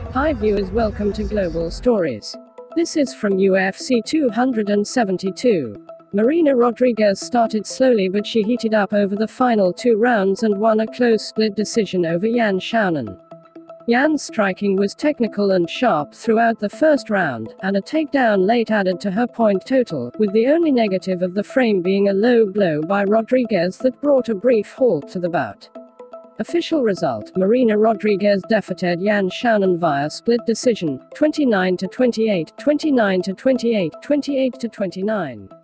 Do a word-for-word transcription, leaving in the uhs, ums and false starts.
Hi viewers, welcome to Global Stories. This is from U F C two seventy-two. Marina Rodriguez started slowly, but she heated up over the final two rounds and won a close split decision over Yan Xiaonan. Yan's striking was technical and sharp throughout the first round, and a takedown late added to her point total, with the only negative of the frame being a low blow by Rodriguez that brought a brief halt to the bout. Official result: Marina Rodriguez defeated Yan Xiaonan via split decision, twenty-nine to twenty-eight, twenty-nine to twenty-eight, twenty-eight to twenty-nine.